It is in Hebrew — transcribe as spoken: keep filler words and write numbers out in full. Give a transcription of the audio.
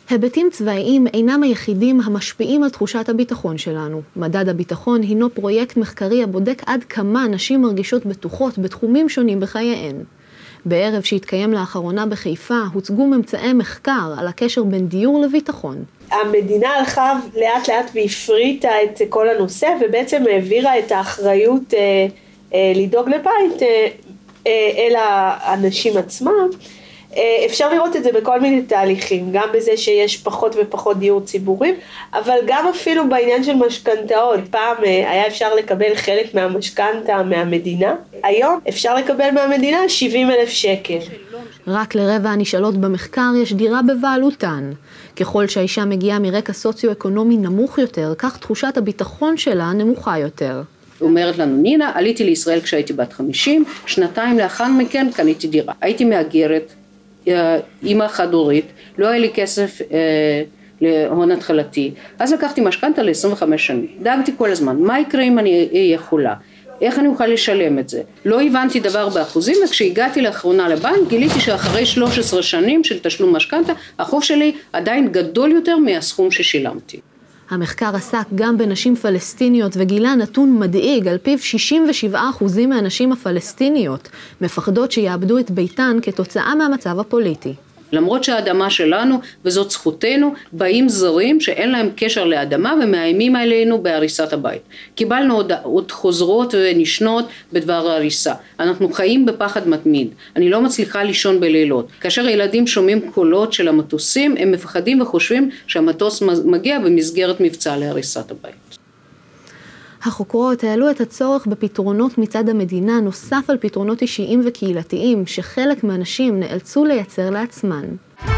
היבטים צבאיים אינם היחידים המשפיעים על תחושת הביטחון שלנו. מדד הביטחון הינו פרויקט מחקרי הבודק עד כמה נשים מרגישות בטוחות בתחומים שונים בחייהן. בערב שהתקיים לאחרונה בחיפה הוצגו ממצאי מחקר על הקשר בין דיור לביטחון. המדינה הלכה לאט לאט והפריטה את כל הנושא ובעצם העבירה את האחריות אה, אה, לדאוג לבית אה, אה, אל האנשים עצמם. אפשר לראות את זה בכל מיני תהליכים, גם בזה שיש פחות ופחות דיור ציבורי, אבל גם אפילו בעניין של משכנתאות. פעם היה אפשר לקבל חלק מהמשכנתה מהמדינה, היום אפשר לקבל מהמדינה שבעים אלף שקל. רק לרבע הנשאלות במחקר יש דירה בבעלותן. ככל שהאישה מגיעה מרקע סוציו-אקונומי נמוך יותר, כך תחושת הביטחון שלה נמוכה יותר. אומרת לנו נינה, עליתי לישראל כשהייתי בת חמישים, שנתיים לאחר מכן קניתי דירה. הייתי מהגרת, אימא חד-הורית, לא היה לי כסף אה, להון התחלתי, אז לקחתי משכנתה ל-עשרים וחמש שנים. דאגתי כל הזמן, מה יקרה אם אני אהיה חולה? איך אני אוכל לשלם את זה? לא הבנתי דבר באחוזים, וכשהגעתי לאחרונה לבנק, גיליתי שאחרי שלוש עשרה שנים של תשלום משכנתה, החוב שלי עדיין גדול יותר מהסכום ששילמתי. המחקר עסק גם בנשים פלסטיניות וגילה נתון מדאיג, על פיו שישים ושבעה אחוזים מהנשים הפלסטיניות מפחדות שיאבדו את ביתן כתוצאה מהמצב הפוליטי. למרות שהאדמה שלנו, וזאת זכותנו, באים זרים שאין להם קשר לאדמה ומאיימים עלינו בהריסת הבית. קיבלנו עוד, עוד חוזרות ונשנות בדבר ההריסה. אנחנו חיים בפחד מתמיד. אני לא מצליחה לישון בלילות. כאשר ילדים שומעים קולות של המטוסים, הם מפחדים וחושבים שהמטוס מגיע במסגרת מבצע להריסת הבית. החוקרות העלו את הצורך בפתרונות מצד המדינה נוסף על פתרונות אישיים וקהילתיים שחלק מהנשים נאלצו לייצר לעצמן.